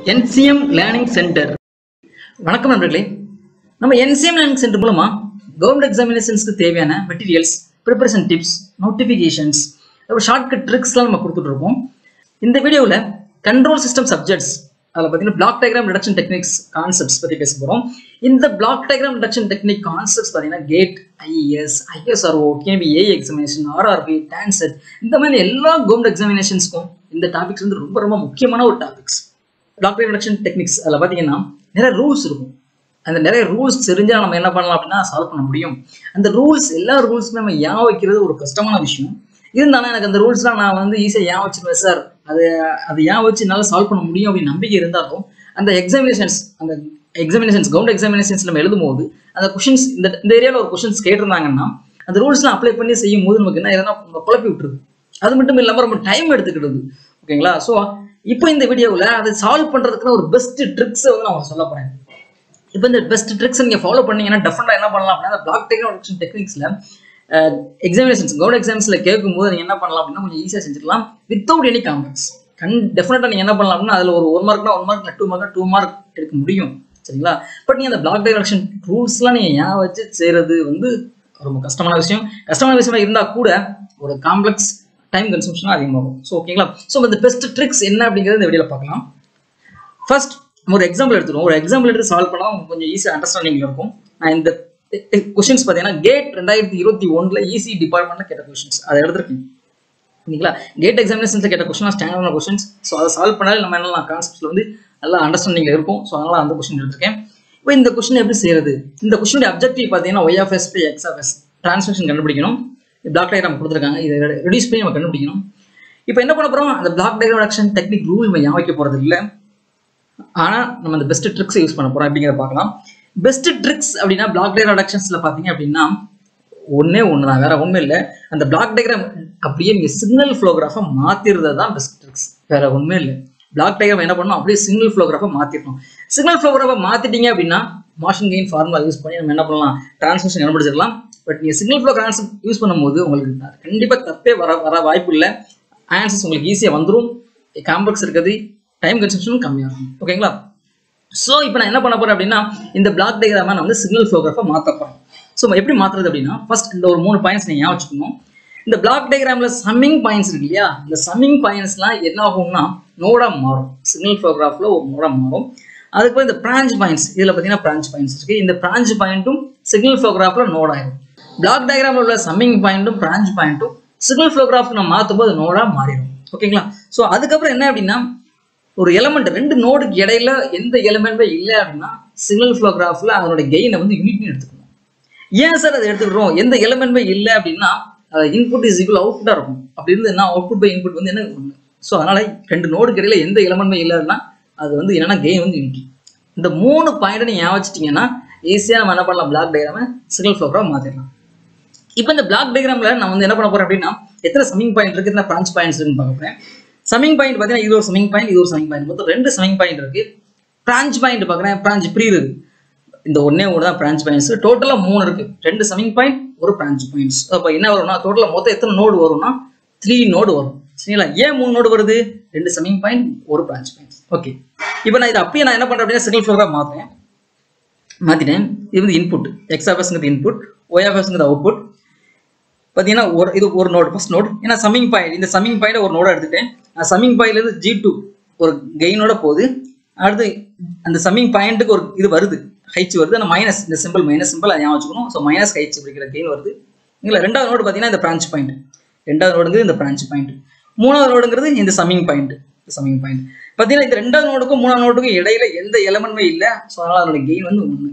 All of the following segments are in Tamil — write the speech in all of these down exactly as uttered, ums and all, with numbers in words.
N C M Learning Center. வணக்கம் நண்பர்களே. நம்ம N C M Learning Center மூலமா கவர்மெண்ட் எக்ஸாமினேஷன்ஸ்க்கு தேவையான மெட்டீரியல்ஸ், ப்ரிப்பரேஷன் டிப்ஸ், நோட்டிஃபிகேஷன்ஸ், ஒரு ஷார்ட்கட் ட்ரிக்ஸ்லாம் நம்ம கொடுத்துட்டு இருக்கோம். இந்த வீடியோவில் கண்ட்ரோல் சிஸ்டம் சப்ஜெக்ட்ஸ், அதில் பார்த்தீங்கன்னா block diagram reduction techniques concepts பற்றி பேச போகிறோம். இந்த block diagram reduction technique concepts பார்த்தீங்கன்னா GATE, I A S, I S R O, K B A examination, R R B, TANCET, இந்த மாதிரி எல்லா கவர்மெண்ட் எக்ஸாமினேஷன்ஸ்க்கும் இந்த டாபிக்ஸ் வந்து ரொம்ப ரொம்ப முக்கியமான ஒரு topics. Block diagram reduction techniques அதில் பார்த்தீங்கன்னா நிறைய ரூல்ஸ் இருக்கும். அந்த நிறைய ரூல்ஸ் தெரிஞ்சால் நம்ம என்ன பண்ணலாம் அப்படின்னா சால்வ் பண்ண முடியும். அந்த ரூல்ஸ் எல்லா ரூல்ஸுமே நம்ம ஏன் வைக்கிறது ஒரு கஷ்டமான விஷயம். இருந்தாலும் எனக்கு அந்த ரூல்ஸ்லாம் நான் வந்து ஈஸியாக ஏன் வச்சிருவேன் சார், அது அது ஏன் வச்சு என்னால் சால்வ் பண்ண முடியும் அப்படின்னு நம்பிக்கை இருந்தாலும் அந்த எக்ஸாமினேஷன்ஸ் அந்த எக்ஸாமினேஷன்ஸ் கவர்மெண்ட் எக்ஸாமினேஷன்ஸ் நம்ம எழுதும் போது அந்த கொஷின்ஸ் இந்த இந்த ஏரியாவில் ஒரு கொஷின்ஸ் கேட்டிருந்தாங்கன்னா அந்த ரூல்ஸ்லாம் அப்ளை பண்ணி செய்யும் போது நமக்கு என்ன எதனா குழப்பி விட்டுருது. அது மட்டும் இல்லாமல் ரொம்ப டைம் எடுத்துக்கிடுது. ஓகேங்களா? ஸோ இப்போ இந்த வீடியோவில் அதை சால்வ் பண்ணுறதுக்குன்னு ஒரு பெஸ்ட் ட்ரிக்ஸை வந்து நான் சொல்ல போகிறேன். இப்போ இந்த பெஸ்ட் ட்ரிக்ஸ் நீங்கள் ஃபாலோ பண்ணீங்கன்னா டெஃபினட்டாக என்ன பண்ணலாம் அப்படின்னா அந்த பிளாக் டயக்ராம் ரிடக்ஷன் டெக்னிக்ஸில் எக்ஸாமினேஷன்ஸ் கவர்மெண்ட் எக்ஸாம்ஸில் கேட்கும்போது நீங்கள் என்ன பண்ணலாம் அப்படின்னா கொஞ்சம் ஈஸியாக செஞ்சுக்கலாம் வித்தவுட் எனி காம்ப்ளெக்ஸ். கண் டெஃபினட்டாக நீங்கள் என்ன பண்ணலாம் அப்படின்னா அதில் ஒரு ஒன் மார்க்னா one mark two mark two mark எடுக்க முடியும். சரிங்களா? பட் நீங்கள் அந்த பிளாக் டயக்ராம் ரிடக்ஷன் ரூல்ஸ்லாம் நீங்கள் ஏன் வச்சு செய்கிறது வந்து ரொம்ப கஷ்டமான விஷயம். கஷ்டமான விஷயமா இருந்தால் கூட ஒரு காம்ப்ளெக்ஸ் டைம் கன்சம்ஷனாக அதிகமாகும். ஸோ ஓகேங்களா? ஸோ இந்த பெஸ்ட் ட்ரிக்ஸ் என்ன அப்படிங்கிறது இந்த வீடியோவில் பார்க்கலாம். ஃபர்ஸ்ட் ஒரு எக்ஸாம்பிள் எடுத்துருவோம். ஒரு எக்ஸாம்பிள் எடுத்து சால்வ் பண்ணால் உங்களுக்கு கொஞ்சம் ஈஸியாக அண்டர்ஸ்டாண்டிங் இருக்கும். நான் இந்த கொஸ்டின்ஸ் பார்த்தீங்கன்னா கேட் ரெண்டாயிரத்தி இருபத்தி ஒன்றில் ஈசி டிபார்ட்மெண்ட்டில் கேட்ட கொஸ்டின்ஸ் அதை எடுத்துருக்கேன். ஓகேங்களா? கேட் எக்ஸாமினேஷன்ஸில் கேட்ட கொஸ்டின் ஸ்டாண்டர்டான கொஸ்டின்ஸ். ஸோ அதை சால்வ் பண்ணாலே நம்ம என்னெல்லாம் கான்செப்ட்ஸில் வந்து நல்லா அண்டர்ஸ்டாண்டிங்கில் இருக்கும். ஸோ அதனால் அந்த கொஸ்டின் எடுத்துருக்கேன். இப்போ இந்த கொஸ்டின் எப்படி செய்யறது? இந்த கொஸ்டினுடைய அப்ஜெக்டிவ் பார்த்தீங்கன்னா Y of S by X of S transmission கண்டுபிடிக்கணும். பிளாக் டயக்ராம் கொடுத்துருக்காங்க, இதை ரெடியூஸ் பண்ணி நம்ம கண்டுபிடிக்கணும். இப்போ என்ன பண்ண போகிறோம்? அந்த block diagram reduction technique rule நம்ம ஞாபகம் வைக்க போகிறது இல்லை. ஆனால் நம்ம அந்த பெஸ்ட் ட்ரிக்ஸ் யூஸ் பண்ண போகிறோம் அப்படிங்கிறத பார்க்கலாம். பெஸ்ட் ட்ரிக்ஸ் அப்படின்னா பிளாக் டயக்ராம் ரிடக்ஷன்ஸில் பார்த்தீங்க அப்படின்னா ஒன்றே ஒன்று தான், வேற ஒன்றும் இல்லை. அந்த பிளாக் டயக்ராம் அப்படியே நீங்கள் சிக்னல் ஃப்ளோகிராஃபை மாற்றிடுறது தான் பெஸ்ட் ட்ரிக்ஸ், வேற ஒன்றுமே இல்லை. பிளாக் டயக்ராம் என்ன பண்ணணும்? அப்படியே சிக்னல் ஃப்ளோகிராஃபை மாற்றிடணும். சிக்னல் ஃப்ளோகிராஃபை மாற்றிட்டீங்க அப்படின்னா மார்ஷன் கெயின் ஃபார்முலா யூஸ் பண்ணி நம்ம என்ன பண்ணலாம்? டிரான்ஸ்மிஷன் கண்டுபிடிச்சிடலாம். பட் நீங்கள் சிக்னல் ஃப்ளோ கான்செப்ட் யூஸ் பண்ணும்போது உங்களுக்கு கண்டிப்பாக தப்பே வர வர வாய்ப்பு இல்லை. ஆன்சர்ஸ் உங்களுக்கு ஈஸியாக வந்துடும். காம்ப்ளெக்ஸ் இருக்கிறது, டைம் கன்சம்ஷனும் கம்மியாக இருக்கும். ஓகேங்களா? ஸோ இப்போ நான் என்ன பண்ண போகிறேன் அப்படின்னா இந்த பிளாக் டயக்ராமை நான் வந்து சிக்னல் ஃப்ளோகிராஃபை மாற்ற போகிறேன். ஸோ எப்படி மாற்றுறது அப்படின்னா ஃபர்ஸ்ட் இந்த ஒரு மூணு பாயிண்ட்ஸ் நீங்கள் ஞாபகம் வச்சுக்கணும். இந்த பிளாக் டயக்ராமில் சம்மிங் பாயிண்ட்ஸ் இருக்கு இல்லையா? இந்த சம்மிங் பாயிண்ட்ஸ்லாம் என்ன ஆகும்னா நோடாக மாறும். சிக்னல் ஃப்ளோகிராஃபில் ஒரு நோடாக மாறும். அதுக்கு இந்த பிரான்ச் பாயிண்ட்ஸ், இதில் பார்த்தீங்கன்னா பிரான்ச் பாயிண்ட்ஸ் இருக்கு. இந்த பிரான்ச் பாயிண்ட்டும் சிக்னல் ஃப்ளோகிராஃபில் நோட் ஆயிடும். பிளாக் டயக்ராமில் உள்ள சம்மிங் பாயிண்ட்டும் பிரான்ச் பாயிண்ட்டும் சிக்னல் ஃப்ளோகிராஃப் நம்ம மாற்றும் போது நோடாக மாறிடும். ஓகேங்களா? ஸோ அதுக்கப்புறம் என்ன அப்படின்னா ஒரு எலமெண்ட் ரெண்டு நோடுக்கு இடையில எந்த எலிமெண்ட்மே இல்லை அப்படின்னா சிக்னல் ஃப்ளோகிராஃபில் அதனுடைய கெயினை வந்து யூனிட்னு எடுத்துக்கணும். ஏன் சார் அதை எடுத்துக்கிறோம்? எந்த எலிமெண்ட்மே இல்லை அப்படின்னா இன்புட் இஸ் ஈக்குவல் அவுட்புட்டாக இருக்கும். அப்படி இருந்து என்ன அவுட்புட் பை இன்புட் வந்து என்ன ஒன்று. ஸோ அதனால ரெண்டு நோடுக்கு இடையில எந்த எலிமெண்ட்மே இல்லைன்னா அது வந்து என்னன்னா கெயின் வந்து யூனிட்டி. இந்த மூணு பாயிண்ட் நீங்க ஞாபகம் வச்சிட்டீங்கன்னா ஈஸியாக நம்ம என்ன பண்ணலாம்? பிளாக் டயக்ராமை சிக்னல் ஃப்ளோகிராஃப் மாற்றிடலாம். இப்போ இந்த பிளாக் டயக்ராமில் நான் வந்து என்ன பண்ண போறேன் அப்படின்னா எத்தனை சம்மிங் பாயிண்ட் இருக்கு, எத்தனை பிரான்ச் பாயிண்ட்ஸ் இருக்குன்னு பார்க்க போறேன். சம்மிங் பாயிண்ட் பார்த்தீங்கன்னா இது ஒரு சம்மிங் பாயிண்ட், இது ஒரு சம்மிங் பாயிண்ட், மொத்தம் ரெண்டு சம்மிங் பாயிண்ட் இருக்கு. பிரான்ச் பாயிண்ட் பார்க்குறேன், பிரான்ச் ப்ரீ இருக்கு. இந்த ஒன்னே ஒன்று தான் பிரான்ச் பாயிண்ட்ஸ். டோட்டலாக மூணு இருக்கு, ரெண்டு சம்மிங் பாயிண்ட் ஒரு பிரான்ச் பாயிண்ட்ஸ். அப்போ என்ன வரும்னா டோட்டலாக மொத்தம் எத்தனை நோடு வரும்னா த்ரீ நோடு வரும். சரிங்களா? ஏன் மூணு நோடு வருது? ரெண்டு சம்மிங் பாயிண்ட் ஒரு பிரான்ச் பாயிண்ட். ஓகே, இப்போ நான் இதை அப்படியே நான் என்ன பண்ணுறேன் அப்படின்னா சிக்னல் ஃப்ளோகிராஃப் மாற்றுறேன். மாற்றிட்டேன். இது வந்து இன்புட், எக்ஸ் ஆஃப் எஸ்ங்கிறது இன்புட், ஒய் ஆஃப் எஸ்ங்கிறது அவுட்புட். பார்த்தீங்கன்னா ஒரு இது ஒரு நோடு, ஃபர்ஸ்ட் நோடு. ஏன்னா சம்மிங் பாயிண்ட், இந்த சம்மிங் பாயிண்ட் ஒரு நோட எடுத்துட்டேன். நான் சம்மிங் பாயிண்ட்லேருந்து ஜி டூ ஒரு கெயினோட போகுது. அடுத்து அந்த சம்மிங் பாயிண்ட்டுக்கு ஒரு இது வருது, ஹைச் வருது. ஆனால் மைனஸ், இந்த சிம்பிள் மைனஸ் சிம்பிள் அதை ஞாபகம் வச்சுக்கணும். ஸோ மைனஸ் ஹைச் அப்படிங்கிற கெயின் வருது. இல்லை ரெண்டாவது நோடு பார்த்தீங்கன்னா இந்த பிரான்ச் பாயிண்ட், ரெண்டாவது நோடுங்கிறது இந்த பிரான்ச் பாயிண்ட். மூணாவது நோடுங்கிறது இந்த சம்மிங் பாயிண்ட், சம்மிங் பாயிண்ட். பார்த்தீங்கன்னா இந்த ரெண்டாவது நோடுக்கும் மூணாவது நோடுக்கும் இடையில எந்த எலமெண்ட்மே இல்லை. ஸோ அதனால் அதோட கெயின் வந்து ஒன்று.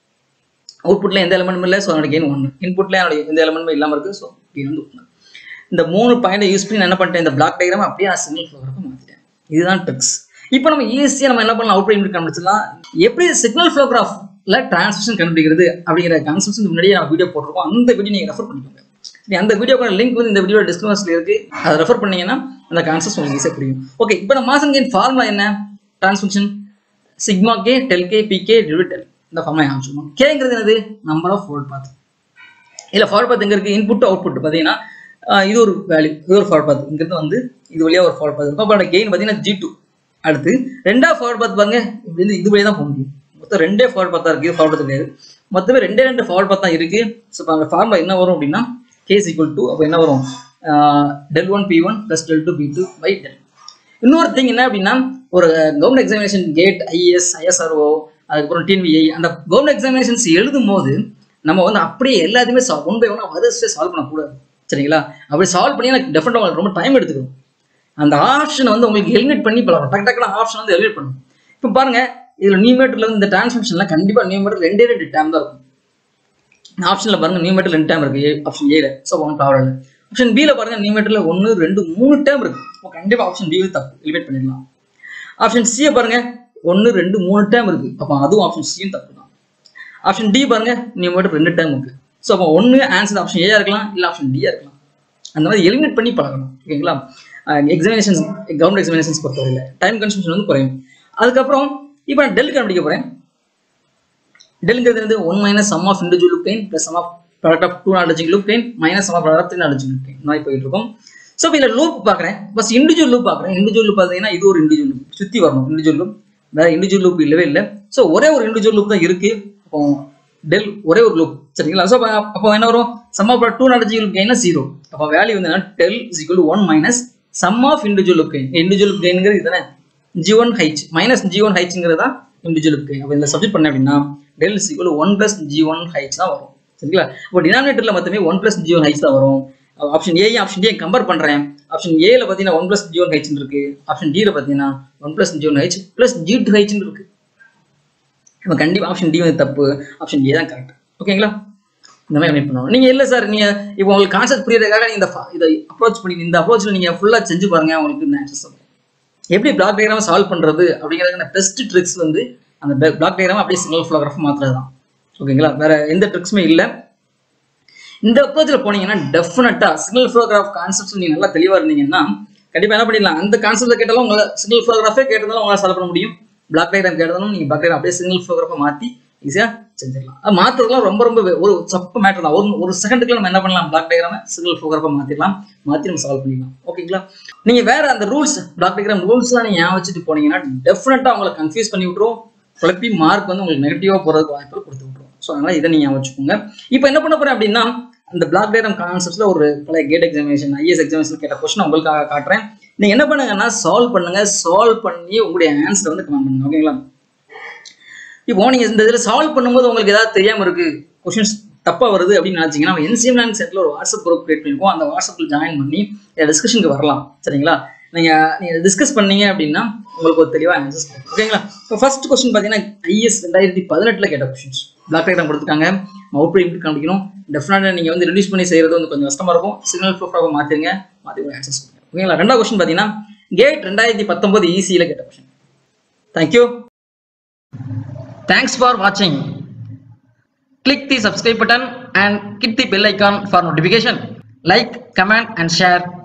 அவுட்புட்ல எந்த எலமெண்ட்டும் இல்லை. ஸோ அதோட கெயின் ஒன்று. இன்புட்ல அதோட எந்த எலமெண்ட்மே இல்லாமல் இருக்குது. ஸோ கெயின் வந்து ஒன்று. இந்த மூணு பாயிண்டை யூஸ் பண்ணி நான் என்ன பண்ணிட்டேன்? இந்த பிளாக் டயக்ராம் அப்படியே நான் சிக்னல் ஃப்ளோகிராஃபை மாற்றிட்டேன். இதுதான் ட்ரிக்ஸ். இப்போ நம்ம ஈஸியாக நம்ம என்ன பண்ணலாம்? அவுட்புட் இன்புட் கண்டுபிடிச்சலாம். எப்படி சிக்னல் ஃப்ளோகிராஃப்ல டிரான்ஸ்மிஷன் கண்டுபிடிக்கிறது அப்படிங்கிற கான்செப்ட்ஸ் முன்னாடியே நம்ம வீடியோ போட்டிருக்கோம். அந்த வீடியோ நீங்கள் ரெஃபர் பண்ணிக்கோங்க. அந்த வீடியோக்கான லிங்க் வந்து இந்த வீடியோ டிஸ்கிரிப்ஷன்ல இருக்கு. அதை ரெஃபர் பண்ணீங்கன்னா அந்த கான்செப்ட்ஸ் உங்களுக்கு ஈஸியாக புரியும். ஓகே, இப்போ நம்ம மார்ஷன் கெயின் ஃபார்முலா என்ன? Transmission sigma K del K P K divide del. இந்த ஃபார்முலா ஆரம்பிச்சிருக்கோம். கேங்கிறது என்னது? Number of forward path. இல்லை ஃபார்வர்ட் பாத் எங்க இருக்கு? இன்புட் அவுட்புட் பார்த்தீங்கன்னா இது ஒரு வேல்யூ, இது ஒரு ஃபார்வர்ட் பாத். இங்கிருந்து வந்து இது வழியாக ஒரு ஃபார்வர்ட் பாத் இருக்கும். அப்போ கெயின் பார்த்தீங்கன்னா ஜி டூ அடுத்து ரெண்டா ஃபார்வர்ட் பாத் பாருங்க, இப்படி வந்து இது வழியா தான் போக முடியும். மொத்தம் ரெண்டே ஃபார்வர்ட் பாத்தா இருக்கு, ஃபார்வர்ட் பாத் கிடையாது. மொத்தமே ரெண்டே ரெண்டு ஃபார்வர்ட் பாத் தான் இருக்கு. ஸோ அந்த ஃபார்முலா என்ன வரும் அப்படின்னா k is equal to அப்போ என்ன வரும் del one P one plus del two P two by del. இன்னொரு திங் என்ன அப்படின்னா ஒரு government examination GATE IAS ISRO அதுக்கப்புறம் டிஎன்விஐ அந்த கவர்மெண்ட் எக்ஸாமினேஷன்ஸ் எழுதும் போது நம்ம வந்து அப்படியே எல்லாத்தையுமே ஒன் பை ஒன் வரிசையாக சால்வ் பண்ணக்கூடாது. சரிங்களா? அப்படி சால்வ் பண்ணி எனக்கு டெஃபினட்டாக உங்களுக்கு ரொம்ப டைம் எடுத்துக்கணும். அந்த ஆப்ஷனை வந்து உங்களுக்கு எலிமினேட் பண்ணி பழகும். டக்கு டக்குனு ஆப்ஷன் வந்து எலிமினேட் பண்ணணும். இப்போ பாருங்க, இதில் நியூமேட்டர்ல இந்த டிரான்ஸ்ஃபர்மேஷன்லாம் கண்டிப்பாக நியூமேட்டர் ரெண்டே ரெண்டு டேம் தான் இருக்கும். ஆப்ஷனில் பாருங்க நியூமேட்டர் ரெண்டு டேம் இருக்கு, ஆப்ஷன் ஏல. ஸோ ஒன் ப்ராப்ளம் இல்லை. ஆப்ஷன் பியில் பாருங்க நியூமேட்டர்ல ஒன்று ரெண்டு மூணு டேம் இருக்கு. இப்போ கண்டிப்பாக ஆப்ஷன் பி வந்து தப்பு, எலிமினேட் பண்ணிடலாம். ஆப்ஷன் சியை பாருங்க ஒன்று ரெண்டு மூணு டேம் இருக்கு, அப்போ அதுவும் ஆப்ஷன் சியும் தப்பு தான். ஆப்ஷன் டி பாருங்க நியூமேட்டர் ரெண்டு டேம் இருக்கு. ஸோ அப்போ ஒன்று ஆன்சர் ஆப்ஷன் ஏயா இருக்கலாம், இல்லை ஆப்ஷன் டியா இருக்கலாம். அந்த மாதிரி எலிமினேட் பண்ணி பழகணும். ஓகேங்களா? எக்ஸாமினேஷன்ஸ் கவர்மெண்ட் எக்ஸாமினேஷன்ஸ் பொறுத்தவரையில் டைம் கன்சம்ஷன் வந்து குறையும். அதுக்கப்புறம் இப்போ நான் டெல் கண்டுபிடிக்க போறேன். டெல்ங்கிறது வந்து one minus sum of individual loop gain plus sum of product of two nontouching loop gain minus sum of product of three nontouching loop gain இந்த மாதிரி போயிட்டு இருக்கும். ஸோ இப்போ இதில் லூப் பார்க்குறேன். ஃபர்ஸ்ட் இண்டிவிஜுவல் லூப் பார்க்குறேன். இண்டிவிஜுவல் லூப் பார்த்தீங்கன்னா இது ஒரு இண்டிவிஜுவல் லூப் சுற்றி வரணும். இண்டிவிஜுவல் லூப் வேற இண்டிவிஜுவல் லூப் இல்லவே இல்லை. ஸோ ஒரே ஒரு இண்டிவிஜுவல் லூப் தான் இருக்கு. அப்போ டெல் ஒரே ஒரு லூப். சரிங்களா? ஸோ அப்போ என்ன வரும், sum of two nontouching loop கெயின்னா ஜீரோ. அப்போ வேல்யூ வந்து என்ன, del is equal to one minus sum of individual loop gain. Individual loop கெயின்ங்கிறது இதுதானே, G one H minus G one ஹைச்ங்கிறது தான் இண்டிவிஜுவல் லூப் கெயின். அப்போ இதில் சப்ஜெக்ட் பண்ண அப்படின்னா del is equal one plus G one H தான் வரும். சரிங்களா? இப்போ டினாமினேட்டர்ல மட்டுமே one plus G one H தான் வரும். Option A option D compare பண்றேன். ஆப்ஷன் ஏல பார்த்தீங்கன்னா one plus G one H இருக்கு. ஆப்ஷன் டில பார்த்தீங்கன்னா one plus G one H plus G two H இருக்கு. இப்போ கண்டிப்பாக ஆப்ஷன் டி வந்து தப்பு, ஆப்ஷன் ஏ தான் கரெக்ட். ஓகேங்களா? இந்த மாதிரி கனெக்ட் பண்ணுவோம். நீங்க இல்லை சார், நீங்க இப்போ உங்களுக்கு கான்செப்ட் புரியறதுக்காக நீங்க இந்த இதை அப்ரோச் பண்ணி இந்த அப்ரோச்சில் நீங்க ஃபுல்லா செஞ்சு பாருங்க. உங்களுக்கு ஆன்சர்ஸ் எப்படி பிளாக் டயக்ராம் சால்வ் பண்றது அப்படிங்கிறதுக்கான பெஸ்ட் ட்ரிக்ஸ் வந்து அந்த பிளாக் டயக்ராம் அப்படியே சிங்கிள் ஃப்ளோகிராஃப் மாத்திரம் தான். ஓகேங்களா? வேற எந்த ட்ரிக்ஸுமே இல்லை. இந்த அப்ரோச்சில் போனீங்கன்னா டெஃபினட்டா சிங்கிள் ஃப்ளோகிராஃப் கான்செப்ட்ஸ் நீங்க நல்லா தெளிவா இருந்தீங்கன்னா கண்டிப்பா என்ன பண்ணிடலாம். அந்த கான்செப்ட்ல கேட்டாலும் உங்களை சிங்கிள் ஃப்ளோகிராஃபே கேட்டதாலும் உங்களால் சால்வ் பண்ண முடியும். பிளாக் டயக்ராம் கேட்டதாலும் நீங்க பிளாக் டயக்ராம் அப்படியே சிங்கிள் ஃப்ளோகிராஃபை மாத்தி ஈஸியா செஞ்சிடலாம். அது மாத்துறதுலாம் ரொம்ப ரொம்ப ஒரு சப்ப மேட்டர் தான். ஒரு ஒரு செகண்டுக்குள்ள நம்ம என்ன பண்ணலாம், பிளாக் டயக்ராம் சிங்கிள் ஃப்ளோகிராஃபை மாத்திடலாம், மாத்தி நம்ம சால்வ் பண்ணிடலாம். ஓகேங்களா? நீங்க வேற அந்த ரூல்ஸ் பிளாக் டயக்ராம் ரூல்ஸ்லாம் நீங்க ஞாபகம் வச்சுட்டு போனீங்கன்னா டெஃபினட்டா உங்களை கன்ஃபியூஸ் பண்ணி விட்டுரும். குழப்பி மார்க் வந்து உங்களுக்கு நெகட்டிவா போறதுக்கு வாய்ப்புகள் கொடுத்து விட்டுரும். ஸோ அதனால இதை நீங்க ஞாபகம் வச்சுக்கோங்க. இப்போ என்ன பண்ண போறேன் அப்படின்னா அந்த பிளாக் டயக்ராம் கான்செப்ட்ஸ்ல ஒரு பழைய கேட் எக்ஸாமினேஷன் ஐஏஎஸ் எக்ஸாமினேஷன் கேட்ட கொஸ்டின் உங்களுக்காக காட்டுறேன். நீங்க என்ன பண்ணுங்கன்னா சால்வ் பண்ணுங்க. சால்வ் பண்ணி உங்களுடைய ஆன்சர் வந்து கமெண்ட் பண்ணுங்க. ஓகேங்களா? இப்போ நீங்க இந்த இதில் சால்வ் பண்ணும்போது உங்களுக்கு ஏதாவது தெரியாம இருக்கு, கொஸ்டின்ஸ் தப்பா வருது அப்படின்னு நினைச்சீங்கன்னா என்சிஎம் லேர்னிங் சென்டர்ல ஒரு வாட்ஸ்அப் குரூப் கிரியேட் பண்ணிருக்கோம். அந்த வாட்ஸ்அப்ல ஜாயின் பண்ணி டிஸ்கஷனுக்கு வரலாம். சரிங்களா? நீங்க நீங்க டிஸ்கஸ் பண்ணீங்க அப்படின்னா உங்களுக்கு ஒரு தெளிவா ஆன்சர்ஸ் கிடைக்கும். ஓகேங்களா? இப்போ ஃபர்ஸ்ட் கொஸ்டின் பாத்தீங்கன்னா ஐஎஸ் ரெண்டாயிரத்தி பதினெட்டுல கேட்ட கொஸ்டின்ஸ் பிளாக் டயக்ராம் கொடுத்துருக்காங்க. அவுட்புட் எப்படி காமிக்கணும், டெஃபினட்டா நீங்க வந்து ரெடியூஸ் பண்ணி செய்யறது வந்து கொஞ்சம் கஷ்டமா இருக்கும். சிக்னல் ப்ரூஃபாக மாத்திருங்க, மாத்தி ஆன்சர்ஸ் கொடுங்க. ஓகேங்களா? ரெண்டாவது கொஸ்டின் பாத்தீங்கன்னா கேட் ரெண்டாயிரத்தி பத்தொன்பது ஈஸியில கேட்ட question. Thank you. Thanks for watching. Click the subscribe button and hit the bell icon for notification. Like, comment and share.